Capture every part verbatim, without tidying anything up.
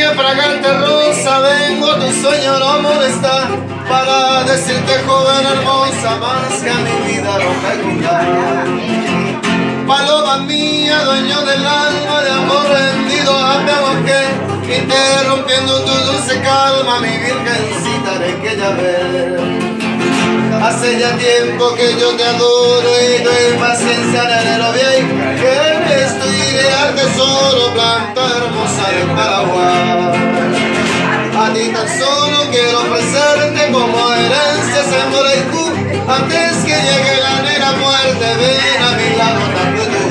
niña fragante rosa, vengo a tu sueño no molesta, para decirte joven hermosa, más que a mi vida no me cuidar. Paloma mía, dueño del alma, de amor rendido a mi aguaje, interrumpiendo tu dulce calma, mi virgencita de que ya ver. Hace ya tiempo que yo te adoro y tu impaciencia en enero bien, que estoy ideal tesoro, planta hermosa de Paraguay. A ti tan solo quiero ofrecerte como herencia ese moreicú, antes que llegue la negra muerte, ven a mi lado también tú.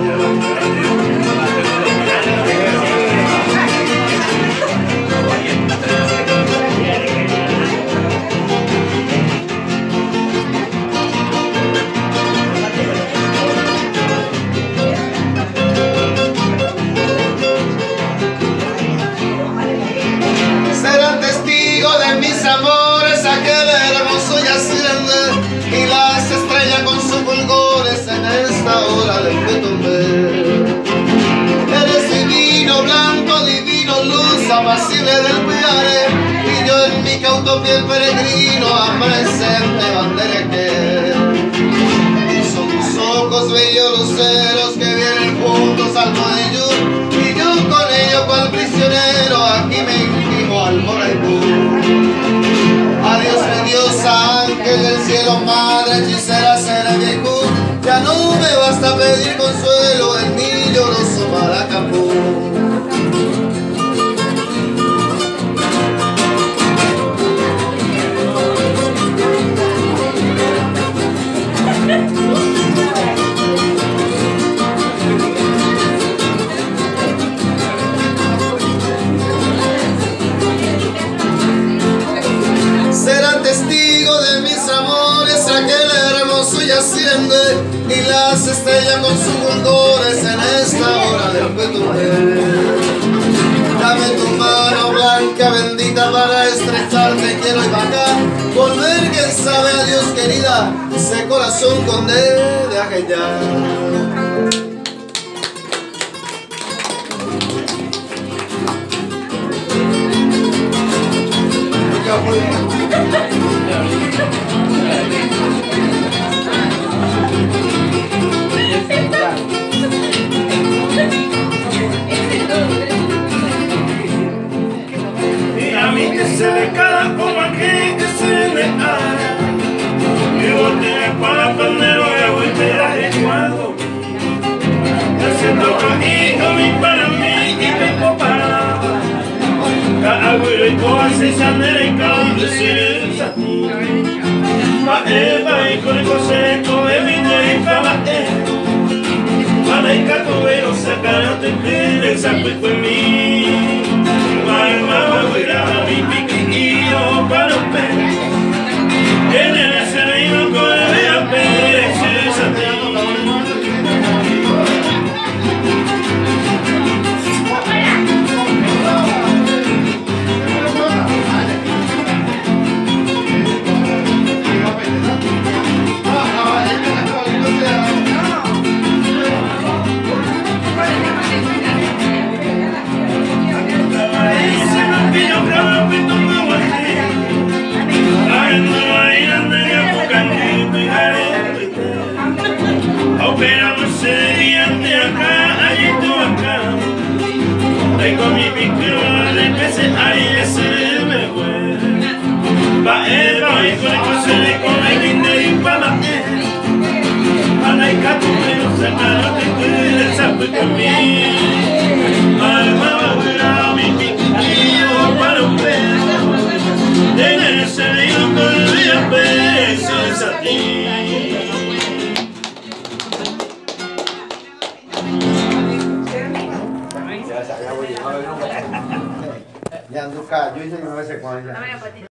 Serán testigos de mis amores, aquel hermoso yaciente y las estrellas con sus fulgores en esta hora del que tomé. Eres divino, blanco, divino, luz apacible del piare, y yo en mi cauto piel peregrino a presente bandera que. Y son tus ojos bellos luceros que vienen juntos al cuello, y yo con ellos cual prisionero aquí me intimo al moreicú. Adiós mi diosa, ángel del cielo, madre hechicera, seré viejo, ya no me basta pedir consuelo en mi lloroso Maracapú. Serán testigos de mis amores, aquel hermoso yaciente y las estrellas con sus fulgores en esta hora del petumé. Dame tu mano blanca bendita para estrecharte, quiero y vaca, volver, quien sabe, a Dios querida, ese corazón con D de aquella. Y a mí que se le cada como aquí que se le haga, y volteé para pandero y volteé de cuadro, haciendo cajito mi para mí y vengo para cada abuelo y todas esas nerecas de ser ti. Ma eva y con el consejo de mi negra ma eva, ma me cato vero sacarate que el saco fue mí. Ma eva abuela mi piquillo para los perros, en el sereno con el vea pereces a ti. Con mi piquero de peces ahí ese me huele. Va el baile con el coche con el guinde y pa' la e. Ana y cato pero se caraste que el sapo y conmigo. Alma va a ver mi piquillo para un perro. En ese río con el día peces a ti. Ya ando cá, yo hice una vez con ella.